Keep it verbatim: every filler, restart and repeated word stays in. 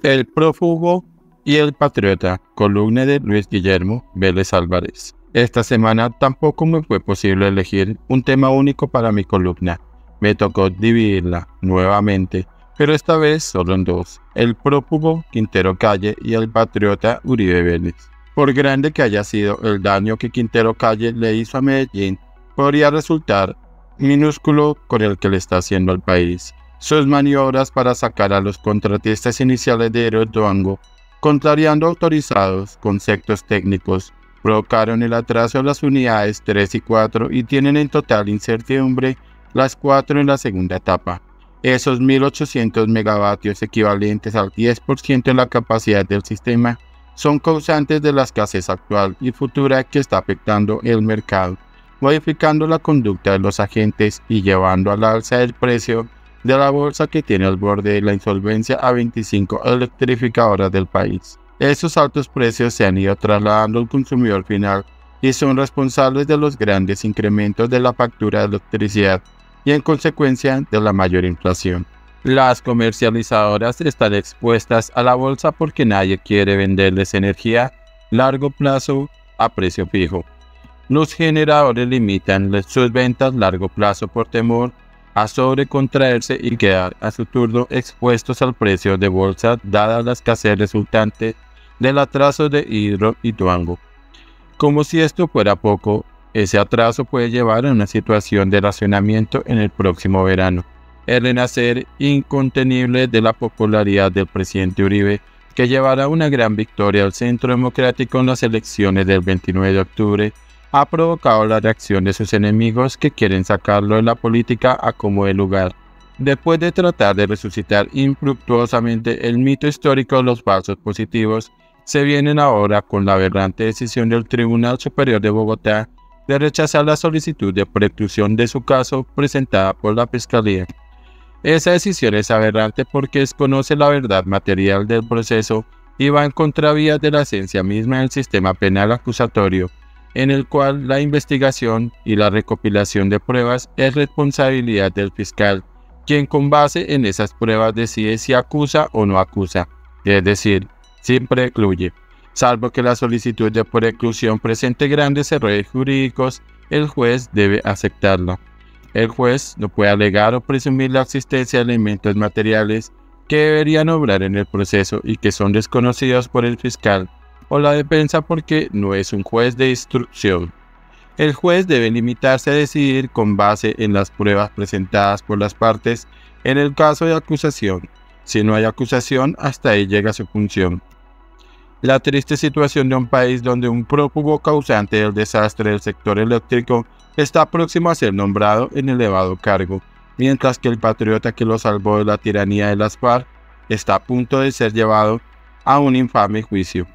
El prófugo y el patriota, columna de Luis Guillermo Vélez Álvarez. Esta semana tampoco me fue posible elegir un tema único para mi columna. Me tocó dividirla nuevamente, pero esta vez solo en dos: el prófugo Quintero Calle y el patriota Uribe Vélez. Por grande que haya sido el daño que Quintero Calle le hizo a Medellín, podría resultar minúsculo con el que le está haciendo al país. Sus maniobras para sacar a los contratistas iniciales de Hidroituango, contrariando autorizados conceptos técnicos, provocaron el atraso de las unidades tres y cuatro y tienen en total incertidumbre las cuatro en la segunda etapa. Esos mil ochocientos megavatios, equivalentes al diez por ciento de la capacidad del sistema, son causantes de la escasez actual y futura que está afectando el mercado, modificando la conducta de los agentes y llevando al alza el precio de la bolsa, que tiene al borde de la insolvencia a veinticinco electrificadoras del país. Esos altos precios se han ido trasladando al consumidor final y son responsables de los grandes incrementos de la factura de electricidad y en consecuencia de la mayor inflación. Las comercializadoras están expuestas a la bolsa porque nadie quiere venderles energía a largo plazo a precio fijo. Los generadores limitan sus ventas a largo plazo por temor a sobrecontraerse y quedar a su turno expuestos al precio de bolsa, dada la escasez resultante del atraso de Hidroituango. Como si esto fuera poco, ese atraso puede llevar a una situación de racionamiento en el próximo verano. El renacer incontenible de la popularidad del presidente Uribe, que llevará una gran victoria al Centro Democrático en las elecciones del veintinueve de octubre, ha provocado la reacción de sus enemigos, que quieren sacarlo de la política a como dé lugar. Después de tratar de resucitar infructuosamente el mito histórico de los falsos positivos, se vienen ahora con la aberrante decisión del Tribunal Superior de Bogotá de rechazar la solicitud de preclusión de su caso presentada por la Fiscalía. Esa decisión es aberrante porque desconoce la verdad material del proceso y va en contravía de la esencia misma del sistema penal acusatorio, en el cual la investigación y la recopilación de pruebas es responsabilidad del fiscal, quien con base en esas pruebas decide si acusa o no acusa, es decir, si precluye. Salvo que la solicitud de preclusión presente grandes errores jurídicos, el juez debe aceptarla. El juez no puede alegar o presumir la existencia de elementos materiales que deberían obrar en el proceso y que son desconocidos por el fiscal o la defensa, porque no es un juez de instrucción. El juez debe limitarse a decidir con base en las pruebas presentadas por las partes en el caso de acusación. Si no hay acusación, hasta ahí llega su función. La triste situación de un país donde un prófugo causante del desastre del sector eléctrico está próximo a ser nombrado en elevado cargo, mientras que el patriota que lo salvó de la tiranía de las FARC está a punto de ser llevado a un infame juicio.